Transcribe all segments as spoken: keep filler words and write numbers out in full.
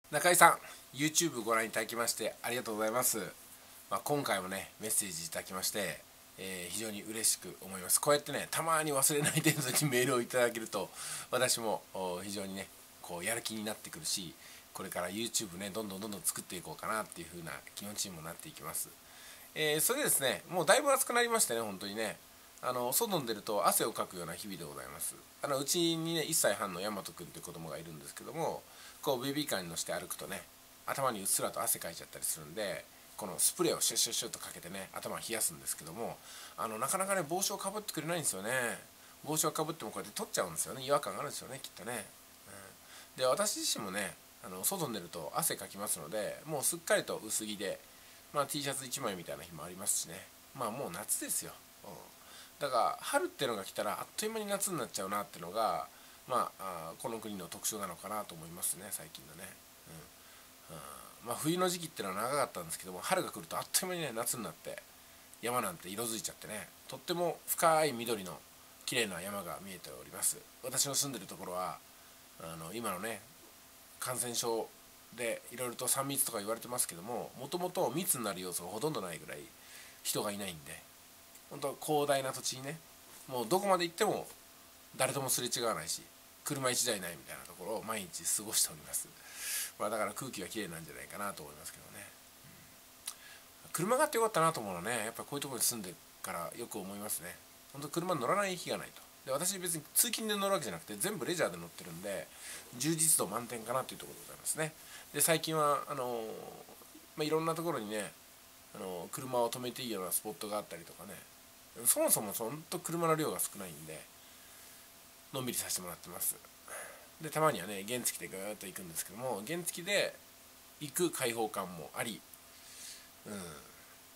中井さん、YouTube ご覧いただきましてありがとうございます。まあ、今回もね、メッセージいただきまして、えー非常に嬉しく思います。こうやってね、たまに忘れない程度にメールをいただけると、私もお非常にね、こうやる気になってくるし、これから YouTube ね、どんどんどんどん作っていこうかなっていう風な気持ちにもなっていきます。えーそれでですね、もうだいぶ暑くなりましてね、本当にね。あの外に出ると汗をかくような日々でございます。あのうちにねいっさいはんの大和くんという子供がいるんですけども、こうベビーカーに乗せて歩くとね、頭にうっすらと汗かいちゃったりするんで、このスプレーをシュッシュッシュッとかけてね、頭を冷やすんですけども、あのなかなかね帽子をかぶってくれないんですよね。帽子をかぶってもこうやって取っちゃうんですよね。違和感があるんですよね、きっとね。うん、で私自身もね、あの外に出ると汗かきますので、もうすっかりと薄着で、まあ、T シャツいちまいみたいな日もありますしね。まあもう夏ですよ。うん、だから春っていうのが来たらあっという間に夏になっちゃうなっていうのが、まあ、あこの国の特徴なのかなと思いますね、最近のね。うんうんまあ、冬の時期っていうのは長かったんですけども、春が来るとあっという間にね夏になって、山なんて色づいちゃってね、とっても深い緑の綺麗な山が見えております。私の住んでるところはあの今のね感染症でいろいろとさん密とか言われてますけども、もともと密になる要素がほとんどないぐらい人がいないんで、本当広大な土地にね、もうどこまで行っても誰ともすれ違わないし、車いちだいないみたいなところを毎日過ごしております。まあだから空気がきれいなんじゃないかなと思いますけどね。車があってよかったなと思うのはね、やっぱこういうところに住んでからよく思いますね。本当車乗らない日がないと。で私別に通勤で乗るわけじゃなくて全部レジャーで乗ってるんで、充実度満点かなというところでございますね。で最近はあのまあ、いろんなところにね、あの車を止めていいようなスポットがあったりとかね、そもそも本当車の量が少ないんでのんびりさせてもらってます。でたまにはね原付でぐーっと行くんですけども、原付で行く開放感もあり、うん、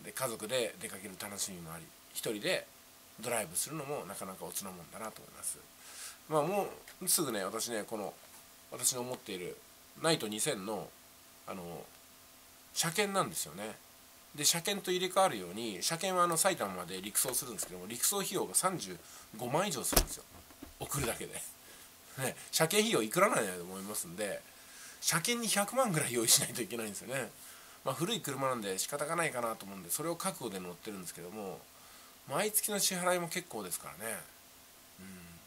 で家族で出かける楽しみもあり、一人でドライブするのもなかなかおつなもんだなと思います。まあもうすぐね、私ねこの私の持っているナイトにせんのあの車検なんですよね。で車検と入れ替わるように、車検はあの埼玉まで陸送するんですけども、陸送費用がさんじゅうごまん以上するんですよ、送るだけでね。車検費用いくらなんやと思いますんで、車検にひゃくまんぐらい用意しないといけないんですよね。まあ古い車なんで仕方がないかなと思うんで、それを覚悟で乗ってるんですけども、毎月の支払いも結構ですからね。うん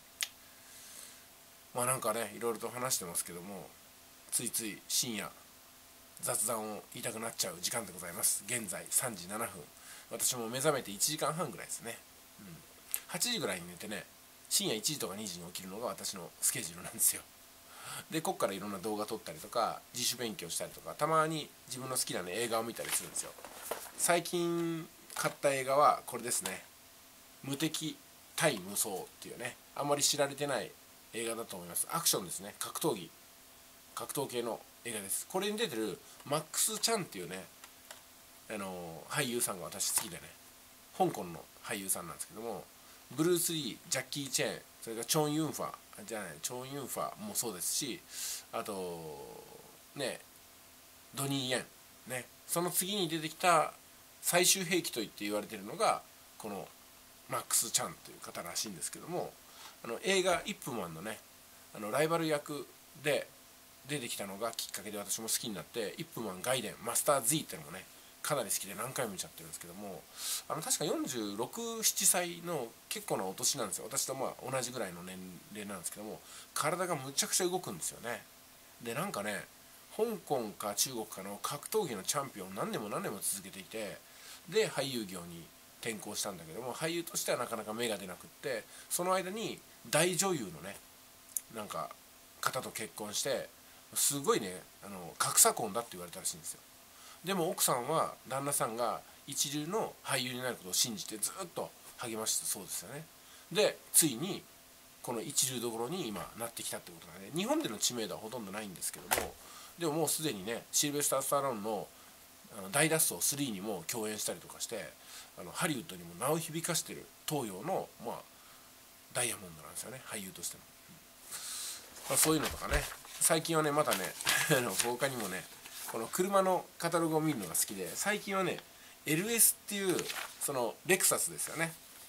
まあなんかねいろいろと話してますけども、ついつい深夜雑談を言いたくなっちゃう時間でございます。現在さんじななふん、私も目覚めていちじかんはんぐらいですね。うん、はちじぐらいに寝てね、深夜いちじとかにじに起きるのが私のスケジュールなんですよ。でこっからいろんな動画撮ったりとか自主勉強したりとか、たまに自分の好きな、ね、映画を見たりするんですよ。最近買った映画はこれですね、無敵対無双っていうね、あんまり知られてない映画だと思います。アクションですね、格闘技格闘系の映画です。これに出てるマックス・チャンっていうね、あのー俳優さんが私好きでね、香港の俳優さんなんですけども、ブルース・リー、ジャッキー・チェーン、それからチョン・ユンファじゃないチョン・ユンファもそうですし、あとねドニー・イエンね、その次に出てきた最終兵器と言って言われているのがこのマックス・チャンという方らしいんですけども、あの映画「イップマン」のね、あのライバル役で出てきたのがきっかけで私も好きになって、イップマン、ガイデン、マスター Z っていうのもねかなり好きで何回も見ちゃってるんですけども、あの確かよんじゅうろく、ななさいの結構なお年なんですよ。私とまあ同じぐらいの年齢なんですけども、体がむちゃくちゃ動くんですよね。でなんかね、香港か中国かの格闘技のチャンピオンを何年も何年も続けていて、で俳優業に転向したんだけども、俳優としてはなかなか芽が出なくって、その間に大女優のねなんか方と結婚して、すごいねあの格差婚だって言われたらしいんですよ。でも奥さんは旦那さんが一流の俳優になることを信じてずっと励ましてそうですよね。でついにこの一流どころに今なってきたってことがね、日本での知名度はほとんどないんですけども、でももうすでにねシルベスター・スタローンのあの大脱走スリーにも共演したりとかして、あのハリウッドにも名を響かしてる東洋の、まあ、ダイヤモンドなんですよね、俳優としても。まあ、そういうのとかね、最近はねまたね他にもねこの車のカタログを見るのが好きで、最近はね エルエス っていうそのレクサスですよね、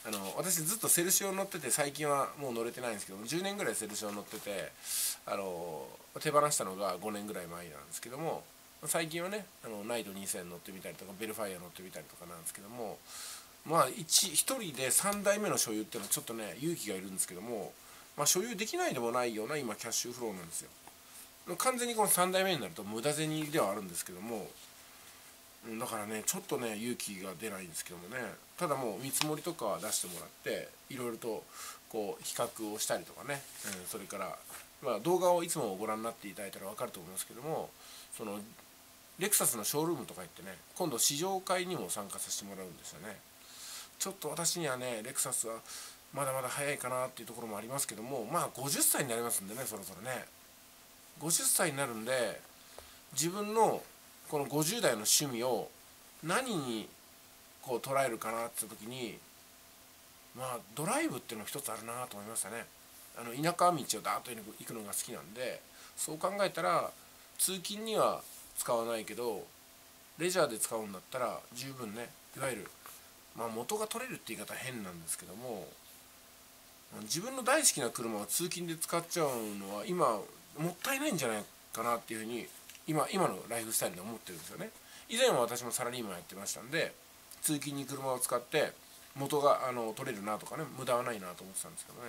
あの私ずっとセルシオ乗ってて、最近はもう乗れてないんですけども、じゅうねんぐらいセルシオ乗ってて、あの手放したのがごねんぐらい前なんですけども、最近はねあのナイトにせん乗ってみたりとか、ベルファイア乗ってみたりとかなんですけども、まあ 1, 1人でさんだいめの所有っていうのはちょっとね勇気がいるんですけども、まあ、所有できないでもないような今キャッシュフローなんですよ。完全にこのさんだいめになると無駄銭ではあるんですけども、だからねちょっとね勇気が出ないんですけどもね、ただもう見積もりとか出してもらっていろいろとこう比較をしたりとかね、うん、それから、まあ、動画をいつもご覧になっていただいたら分かると思いますけども、そのレクサスのショールームとか行ってね、今度試乗会にも参加させてもらうんですよね。ちょっと私にはねレクサスはまだまだ早いかなっていうところもありますけども、まあごじゅっさいになりますんでね、そろそろねごじゅっさいになるんで、自分のこのごじゅう代の趣味を何にこう捉えるかなって時に、まあドライブっていうのが一つあるなと思いましたね。あの田舎道をダーッと行くのが好きなんで、そう考えたら通勤には使わないけどレジャーで使うんだったら十分ね、いわゆるまあ元が取れるって言い方は変なんですけども、自分の大好きな車を通勤で使っちゃうのは今もったいないんじゃないかなっていうふうに今今のライフスタイルで思ってるんですよね。以前は私もサラリーマンやってましたんで、通勤に車を使って元があの取れるなとかね、無駄はないなと思ってたんですけどね。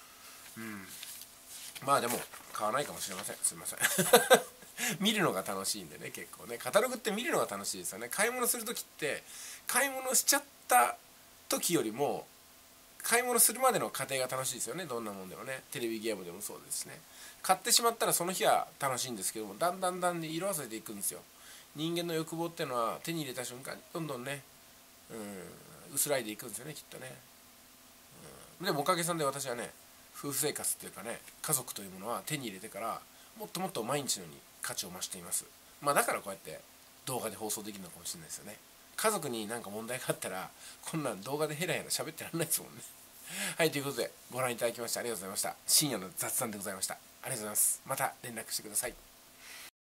うん、まあでも買わないかもしれません、すいません見るのが楽しいんでね、結構ねカタログって見るのが楽しいですよね。買い物する時って買い物しちゃった時よりも買い物するまでの過程が楽しいですよね。どんなもんでもね、テレビゲームでもそうですしね。買ってしまったらその日は楽しいんですけども、だんだんだんで色あせていくんですよ。人間の欲望っていうのは手に入れた瞬間にどんどんね、うん、薄らいでいくんですよね、きっとね。うん、でもおかげさんで私はね、夫婦生活っていうかね、家族というものは手に入れてからもっともっと毎日のように価値を増しています。まあだからこうやって動画で放送できるのかもしれないですよね。家族に何か問題があったらこんなん動画でヘラヘラ喋ってらんないですもんね。はい、ということでご覧いただきましてありがとうございました。深夜の雑談でございました。ありがとうございます。また連絡してください。